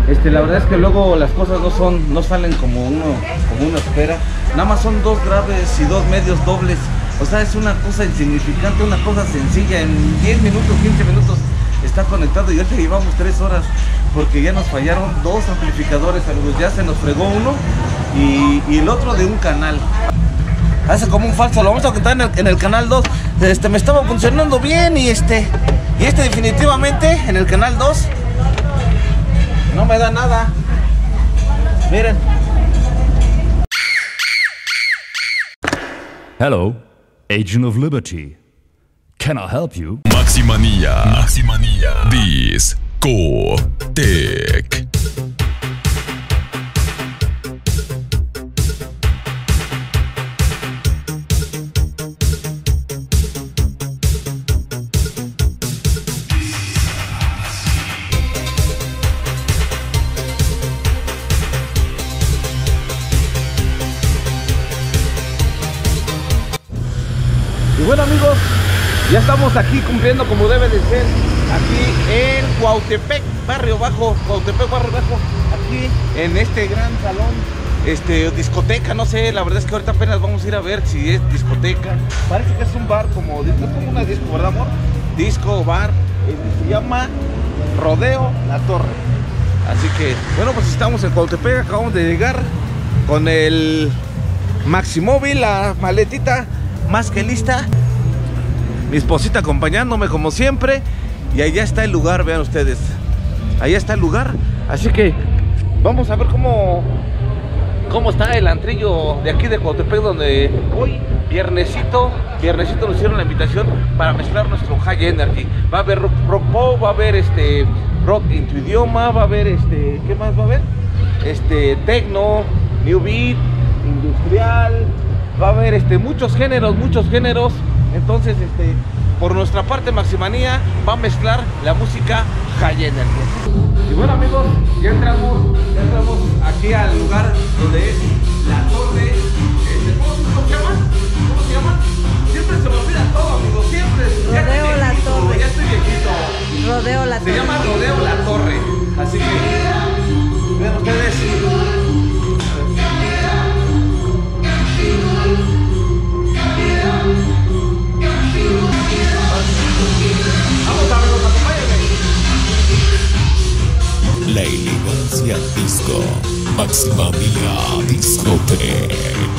La verdad es que luego las cosas no salen como uno espera. Nada más son 2 graves y 2 medios dobles. O sea, es una cosa insignificante, una cosa sencilla. En 10 minutos, 15 minutos está conectado y ahorita llevamos 3 horas porque ya nos fallaron 2 amplificadores, amigos. Ya se nos fregó uno y el otro de un canal. Hace como un falso, lo vamos a contar en el canal 2. Me estaba funcionando bien y definitivamente en el canal 2 no me da nada. Miren. Hello, Agent of Liberty. Can I help you? Maximanía Discotech. Y bueno, amigos, ya estamos aquí cumpliendo como debe de ser, aquí en Cuautepec, Barrio Bajo, aquí en este gran salón, discoteca, no sé, la verdad es que ahorita apenas vamos a ir a ver si es discoteca. Parece que es un bar, como una disco, ¿verdad, amor? Disco, bar, se llama Rodeo La Torre. Así que, bueno, pues estamos en Cuautepec, acabamos de llegar con el Maximóvil, la maletita más que lista, mi esposita acompañándome como siempre, y allá está el lugar, vean ustedes, allá está el lugar. Así que vamos a ver cómo está el antrillo de aquí de Cuautepec, donde hoy viernesito nos hicieron la invitación para mezclar nuestro High Energy. Va a haber rock pop, va a haber rock en tu idioma, va a haber ¿qué más va a haber? Techno, new beat, industrial. Va a haber muchos géneros. Entonces, por nuestra parte, Maximanía va a mezclar la música High Energy. Y bueno, amigos, ya entramos aquí al lugar donde es La Torre. ¿Cómo se llama? Siempre se me olvida todo, amigos, siempre. Rodeo La Torre. Ya estoy viejito. Rodeo La Torre. Se llama Rodeo La Torre. Así que, vean ustedes. Vamos, amigos, acompáñenme. La elegancia disco. Maximanía Discotech.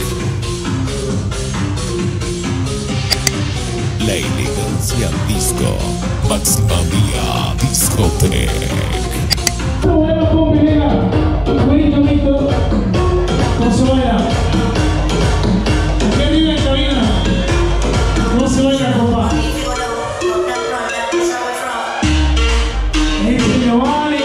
La elegancia disco. Maximanía Discotech. Bueno, combinera, bonito, no se vaya. ¿Qué vive en cabina? No se vaya, compa. Vale.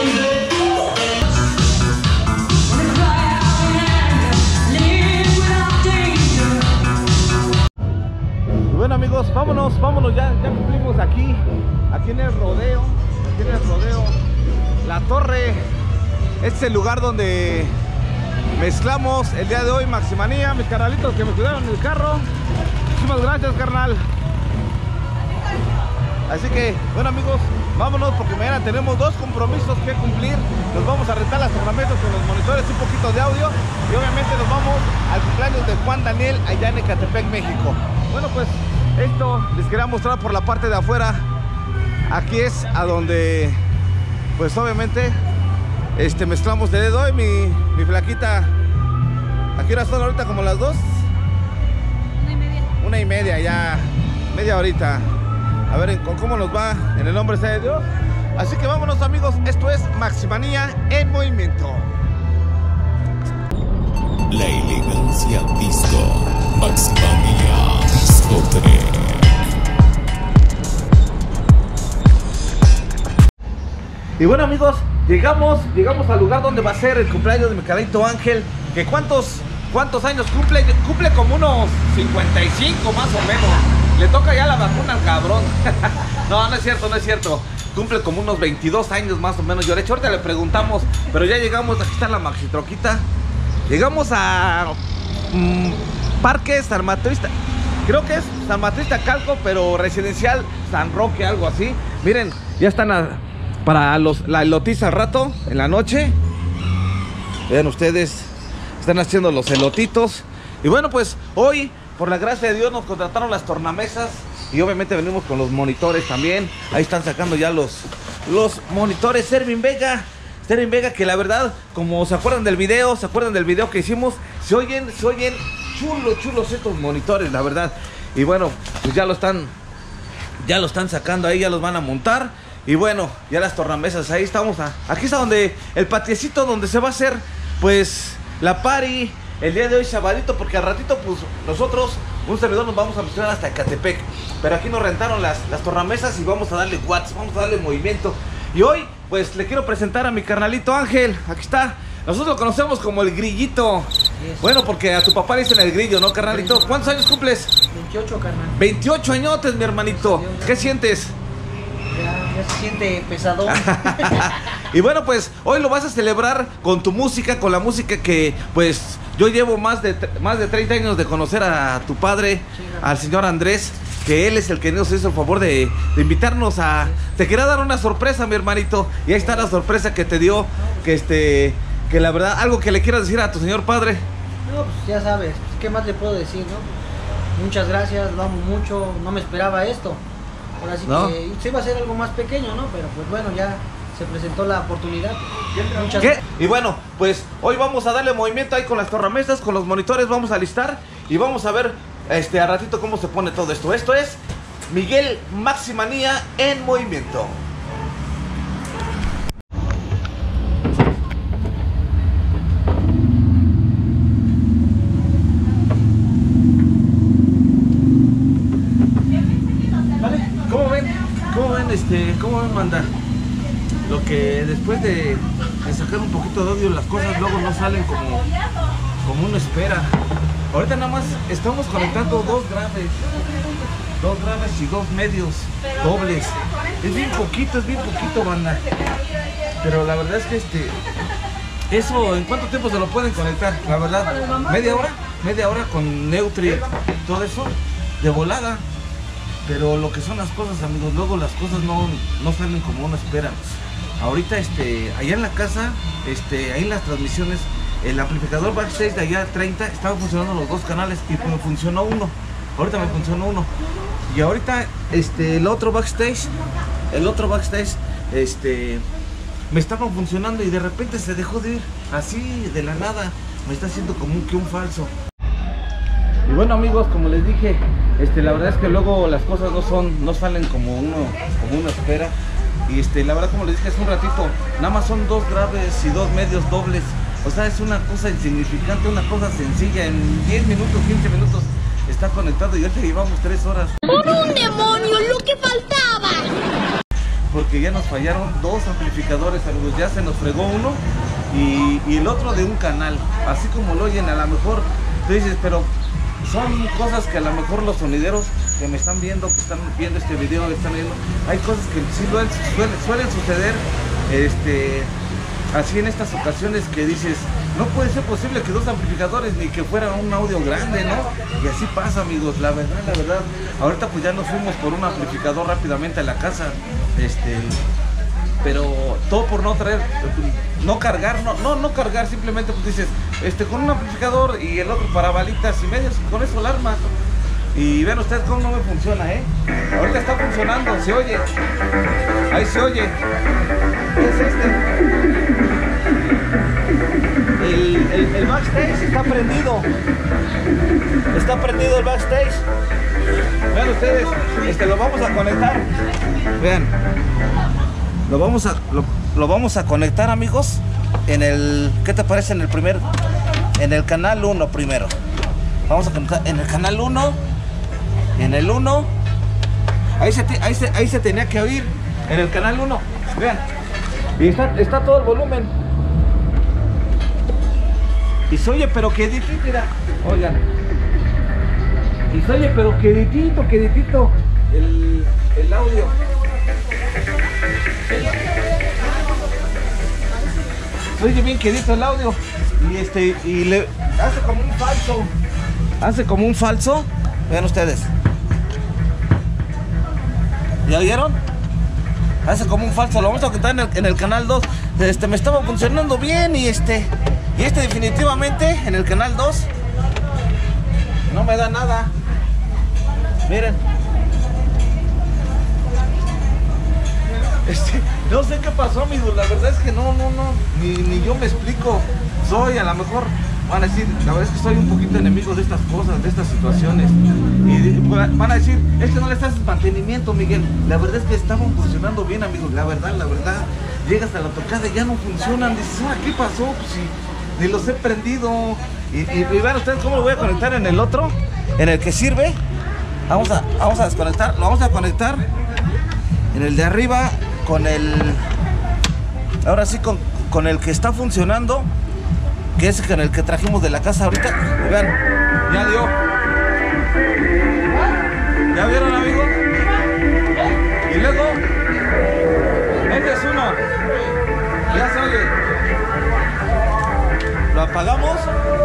Bueno, amigos, vámonos, ya cumplimos aquí en el rodeo, La Torre. Este es el lugar donde mezclamos el día de hoy Maximanía, mis carnalitos que me cuidaron en el carro. Muchísimas gracias, carnal. Así que, bueno, amigos, vámonos porque mañana tenemos 2 compromisos que cumplir. Nos vamos a rentar las tornamesas con los monitores, un poquito de audio, y obviamente nos vamos al cumpleaños de Juan Daniel allá en Ecatepec, México. Bueno, pues esto les quería mostrar por la parte de afuera. Aquí es a donde, pues obviamente, mezclamos de hoy. Mi flaquita, ¿a qué hora son ahorita? Como las 2. 1:30, ya media horita. A ver cómo nos va, en el nombre sea de Dios. Así que vámonos, amigos, esto es Maximanía en movimiento. La elegancia disco. Maximanía Discotech. Y bueno, amigos, llegamos al lugar donde va a ser el cumpleaños de mi carito Ángel. Que ¿cuántos años cumple? Cumple como unos 55 más o menos. Le toca ya la vacuna al cabrón. No es cierto. Cumple como unos 22 años más o menos. Yo de hecho ahorita le preguntamos, pero ya llegamos. Aquí está la maxi troquita. Llegamos a Parque San Matrista. Creo que es San Matrista Calco, pero residencial San Roque, algo así. Miren, ya están para la elotiza al rato, en la noche. Vean ustedes, están haciendo los elotitos. Y bueno, pues hoy, por la gracia de Dios, nos contrataron las tornamesas. Y obviamente venimos con los monitores también. Ahí están sacando ya los monitores Servín Vega, que la verdad, como se acuerdan del video, que hicimos, se oyen chulos estos monitores, la verdad. Y bueno, pues ya lo están sacando ahí, ya los van a montar. Y bueno, ya las tornamesas, ahí estamos. Aquí está donde el patiecito donde se va a hacer pues la party el día de hoy, sabadito, porque al ratito pues nosotros, un servidor, nos vamos a mostrar hasta Ecatepec. Pero aquí nos rentaron las tornamesas y vamos a darle watts, vamos a darle movimiento. Y hoy pues le quiero presentar a mi carnalito Ángel. Aquí está. Nosotros lo conocemos como el Grillito. Bueno, porque a tu papá le dicen el Grillo, ¿no, carnalito? ¿Cuántos años cumples? 28, carnal. 28 añotes, mi hermanito. ¿Qué sientes? Ya se siente pesado. Y bueno, pues hoy lo vas a celebrar con tu música, con la música que pues yo llevo más de 30 años de conocer a tu padre, al señor Andrés, que él es el que nos hizo el favor de invitarnos a... Te quería dar una sorpresa, mi hermanito, y ahí está la sorpresa que te dio, que la verdad, algo que le quieras decir a tu señor padre. No, pues ya sabes, ¿qué más le puedo decir, no? Muchas gracias, lo amo mucho, no me esperaba esto. Ahora sí ¿no? Que se iba a hacer algo más pequeño, ¿no? Pero pues bueno, ya se presentó la oportunidad. ¿Qué? Y bueno, pues hoy vamos a darle movimiento ahí con las tornamesas, con los monitores, vamos a listar y vamos a ver a ratito cómo se pone todo esto. Esto es Miguel Maximanía en movimiento. ¿Cómo ven, manda? Lo que después de sacar un poquito de audio, las cosas luego no salen como uno espera. Ahorita nada más estamos conectando dos graves y dos medios dobles. Es bien poquito, banda. Pero la verdad es que eso, ¿en cuánto tiempo se lo pueden conectar? La verdad, media hora con Neutri, todo eso, de volada. Pero lo que son las cosas, amigos, luego las cosas no salen como uno espera. Ahorita allá en la casa, ahí en las transmisiones, el amplificador backstage de allá 30 estaba funcionando los dos canales y me funcionó uno. Ahorita me funcionó uno. Y ahorita el otro backstage me estaba funcionando y de repente se dejó de ir así de la nada. Me está haciendo como un falso. Y bueno, amigos, como les dije, la verdad es que luego las cosas no salen como uno espera. Y la verdad, como les dije hace un ratito, nada más son dos graves y dos medios dobles. O sea, es una cosa insignificante, una cosa sencilla. En 10 minutos, 15 minutos está conectado y ahorita llevamos 3 horas. ¡Por un demonio, lo que faltaba! Porque ya nos fallaron dos amplificadores, amigos. Ya se nos fregó uno y el otro de un canal. Así como lo oyen, a lo mejor tú dices, pero son cosas que a lo mejor los sonideros que me están viendo, que están viendo este video, hay cosas que sí suelen suceder, así en estas ocasiones que dices, no puede ser posible que dos amplificadores ni que fuera un audio grande, ¿no? Y así pasa, amigos, la verdad, ahorita pues ya nos fuimos por un amplificador rápidamente a la casa, pero todo por no traer, no cargar, simplemente pues dices, con un amplificador y el otro para balitas y medios, con eso la armas. Y vean ustedes cómo no me funciona, ahorita está funcionando, se oye, ahí se oye. ¿Qué es el backstage está prendido el backstage. Vean ustedes, lo vamos a conectar, vean. Lo vamos a conectar, amigos, ¿qué te parece? En el canal 1 primero. Vamos a conectar en el canal 1. En el 1. Ahí se tenía que oír. En el canal 1. Vean. Y está todo el volumen. Y se oye, pero queditito, mira. Oigan. Y se oye, pero queditito el audio. Se oye bien quedito el audio. Y le hace como un falso. Vean ustedes. ¿Ya oyeron? Hace como un falso. Lo vamos a contar en el canal 2. Me estaba funcionando bien y Y este definitivamente en el canal 2 no me da nada. Miren. No sé qué pasó, amigos. La verdad es que no, ni yo me explico. Soy, a lo mejor van a decir, la verdad es que soy un poquito enemigo de estas cosas, de estas situaciones. Y van a decir, es que no le estás mantenimiento, Miguel. La verdad es que estaban funcionando bien, amigos. La verdad. Llegas a la tocada y ya no funcionan. Dices, ¿qué pasó? Pues si ni los he prendido. Y vean ustedes cómo lo voy a conectar en el otro, en el que sirve. Vamos a desconectar, lo vamos a conectar en el de arriba con el, ahora sí con el que está funcionando, que es con el que trajimos de la casa ahorita. Y vean, ya dio. ¿Ya vieron, amigos? Y luego, este es uno. Ya se oye. Lo apagamos.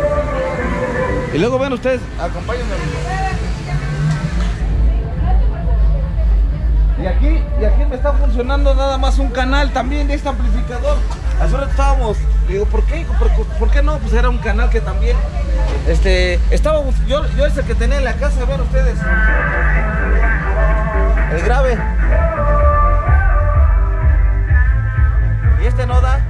Y luego ven ustedes, acompáñenme, amigos. Y aquí me está funcionando nada más un canal también de este amplificador. Hace rato estábamos, digo, ¿por qué? ¿Por qué no? Pues era un canal que también, estábamos, yo es el que tenía en la casa, vean ustedes. El grave. Y este no da.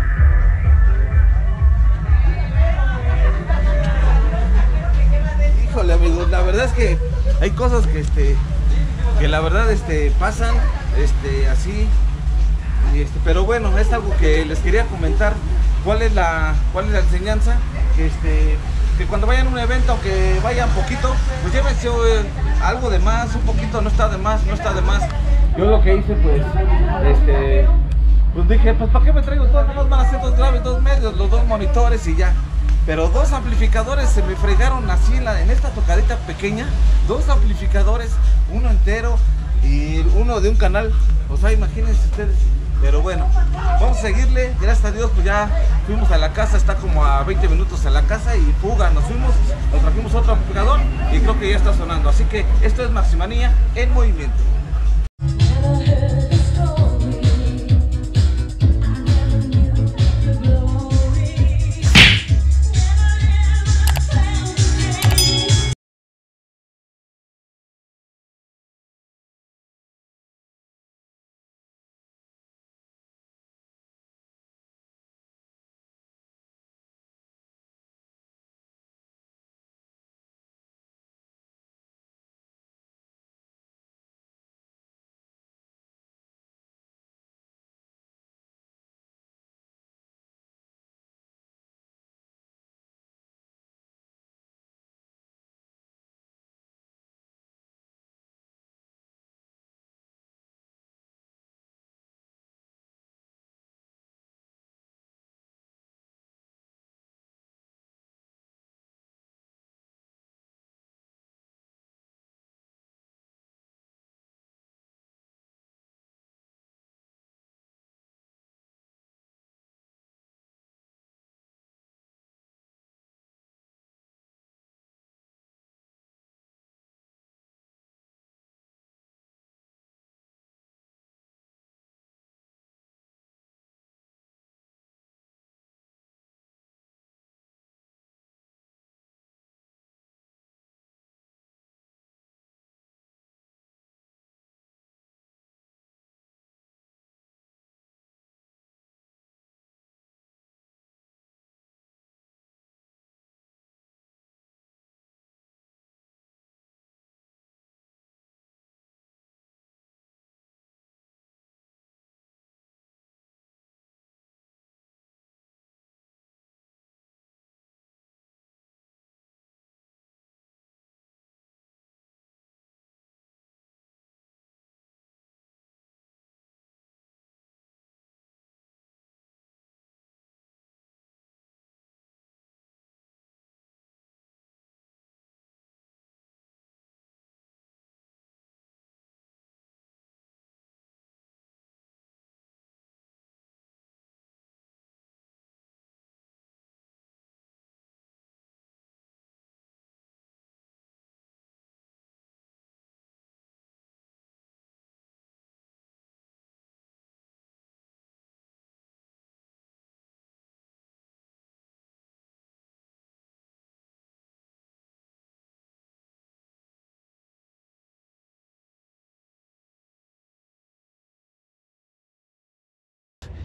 Híjole, amigos, la verdad es que hay cosas que la verdad pasan así, pero bueno, es algo que les quería comentar. ¿Cuál es la enseñanza? Que cuando vayan a un evento, aunque vayan poquito, pues llévense algo de más, un poquito, no está de más. Yo lo que hice, pues dije, pues ¿para qué me traigo todo? Nomás van a ser 2 graves, 2 medios, los 2 monitores y ya. Pero 2 amplificadores se me fregaron así en esta tocadita pequeña. 2 amplificadores, uno entero y uno de un canal. O sea, imagínense ustedes. Pero bueno, vamos a seguirle. Gracias a Dios, pues ya fuimos a la casa. Está como a 20 minutos a la casa y fuga. Nos fuimos, nos trajimos otro amplificador y creo que ya está sonando. Así que esto es Maximanía en movimiento.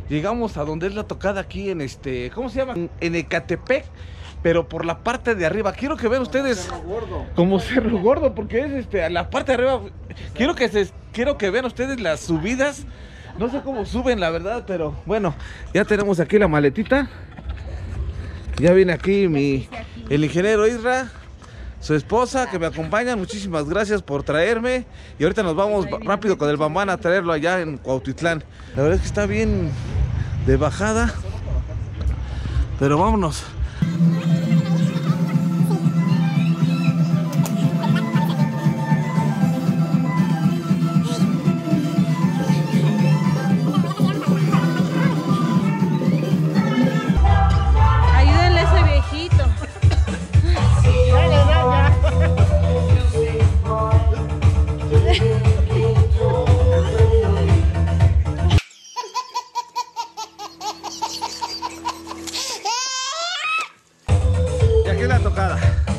llegamos a donde es la tocada aquí en ¿cómo se llama? En Ecatepec, pero por la parte de arriba. Quiero que vean ustedes como Cerro Gordo, porque es a la parte de arriba. Quiero que vean ustedes las subidas. No sé cómo suben, la verdad, pero bueno, ya tenemos aquí la maletita. Ya viene aquí el ingeniero Isra, su esposa, que me acompañan. Muchísimas gracias por traerme. Y ahorita nos vamos rápido con el Bambán a traerlo allá en Cuautitlán. La verdad es que está bien de bajada, pero vámonos. Ayúdenle a ese viejito. Y aquí es la tocada.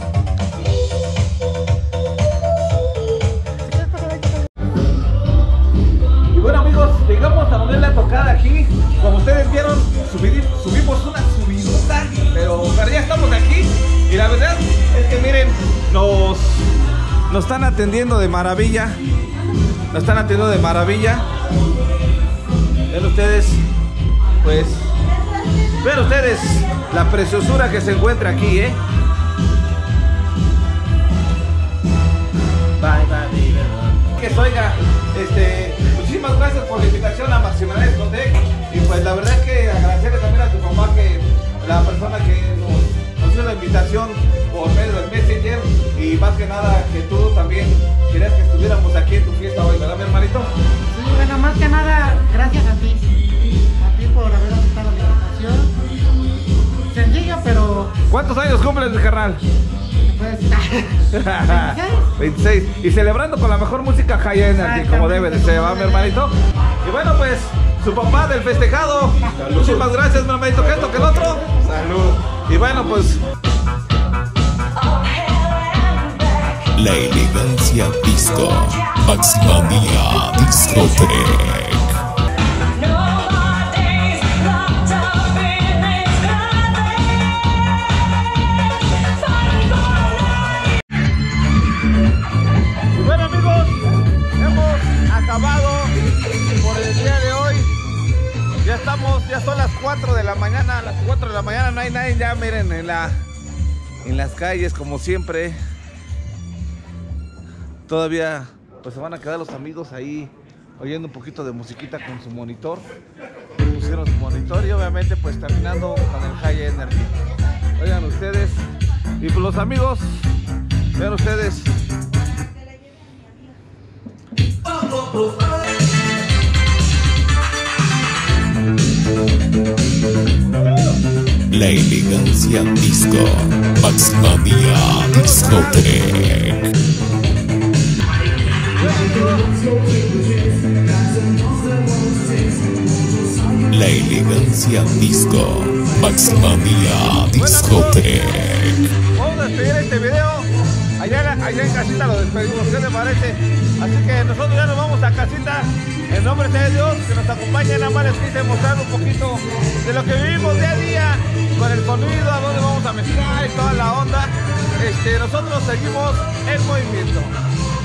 Y bueno, amigos, llegamos a donde es la tocada aquí. Como ustedes vieron, subimos una subidota, pero ya estamos aquí. Y la verdad es que miren, nos están atendiendo de maravilla. Nos están atendiendo de maravilla. Ven ustedes, pues, ven ustedes la preciosura que se encuentra aquí, Que oiga, muchísimas gracias por la invitación a Maximiliano Discotec. Y pues la verdad es que agradecerle también a tu papá, que la persona que nos hizo la invitación por medio del Messenger. Y más que nada que tú también querías que estuviéramos aquí en tu fiesta hoy, ¿verdad, mi hermanito? Sí, bueno, más que nada, gracias a ti por haber aceptado la invitación. Sencillo, pero ¿Cuántos años cumples, mi carnal? pues 26. Y celebrando con la mejor música high energy, como debe de ser, ¿va, mi hermanito? Y bueno, pues, su papá del festejado. Salud. Muchísimas gracias, mi hermanito. Que esto, que el otro. Salud. Y bueno, pues, La elegancia disco. Maximania Discotec. bueno, amigos, hemos acabado por el día de hoy. Ya son las 4 de la mañana. A las 4 de la mañana no hay nadie ya, miren, en las calles, como siempre. Todavía pues se van a quedar los amigos ahí oyendo un poquito de musiquita con su monitor. Pusieron su monitor y obviamente pues terminando con el High Energy. Oigan ustedes, y pues los amigos, vean ustedes. La elegancia disco. Maximania Discotec. La elegancia disco. Maximania Discotec. Vamos a despedir este video. Allá en casita lo despedimos, ¿qué les parece? Así que nosotros ya nos vamos a casita. En nombre de Dios, que nos acompañen. Nada más les quise mostrar un poquito de lo que vivimos día a día, con el sonido, a dónde vamos a mezclar y toda la onda. Nosotros seguimos en movimiento.